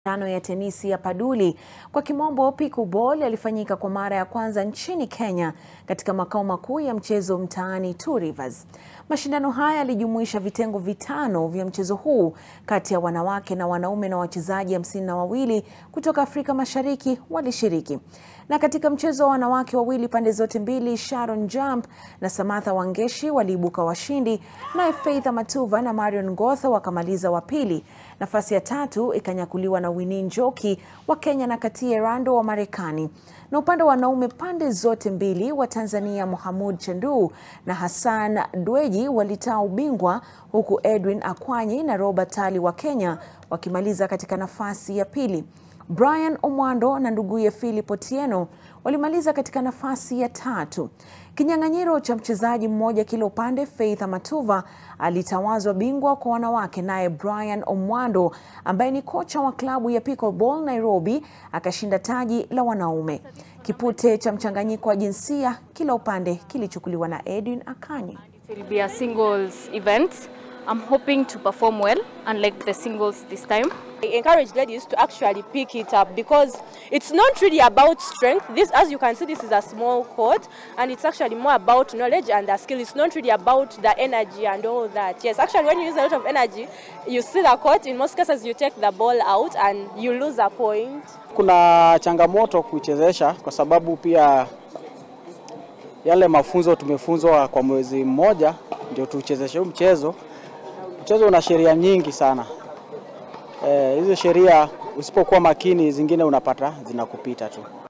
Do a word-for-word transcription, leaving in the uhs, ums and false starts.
Mashindano ya tenisi ya pinduli kwa kimombo pickleball yalifanyika kwa mara ya kwanza nchini Kenya katika makao makuu ya mchezo mtaani Two Rivers. Mashindano haya yalijumuisha vitengo vitano vya mchezo huu kati ya wanawake na wanaume, na wachezaji hamsini na wawili kutoka Afrika Mashariki walishiriki. Na katika mchezo wa wanawake wawili pande zote mbili, Sharon Jump na Samantha Wangeshi waliibuka washindi, naye Faith Matuva na Marion Ngotho wakamaliza wa pili. Nafasi ya tatu ikanyakuliwa na Winnie Njoki wa Kenya na Katie Rando wa Marekani. Na upande wa wanaume pande zote mbili, wa Tanzania Mohamud Chandu na Hassan Dweji walitaa ubingwa, huku Edwin Akwanyi na Robert Tali wa Kenya wakimaliza katika nafasi ya pili. Brian Omwando na nduguye Philip Otieno walimaliza katika nafasi ya tatu. Kinyang'anyiro cha mchezaji mmoja kila upande, Faith Matuva alitawazwa bingwa kwa wanawake, naye Brian Omwando ambaye ni kocha wa klabu ya Pickleball Nairobi akashinda taji la wanaume. Kipute cha mchanganyiko wa jinsia kila upande kilichukuliwa na Edwin Akwanyi. It will be a singles event. I'm hoping to perform well, unlike the singles this time. I encourage ladies to actually pick it up because it's not really about strength. This, as you can see, this is a small court, and it's actually more about knowledge and the skill. It's not really about the energy and all that. Yes, actually, when you use a lot of energy, you see the court. In most cases, you take the ball out and you lose a point. Kuna changamoto kuchezesha kwa sababu pia yale mafunzo tumefunzwa kwa mwezi mmoja ndio tuchezeshe huu mchezo. Mchezo una sheria nyingi sana. Eh, hizo sheria usipokuwa makini zingine unapata zinakupita tu.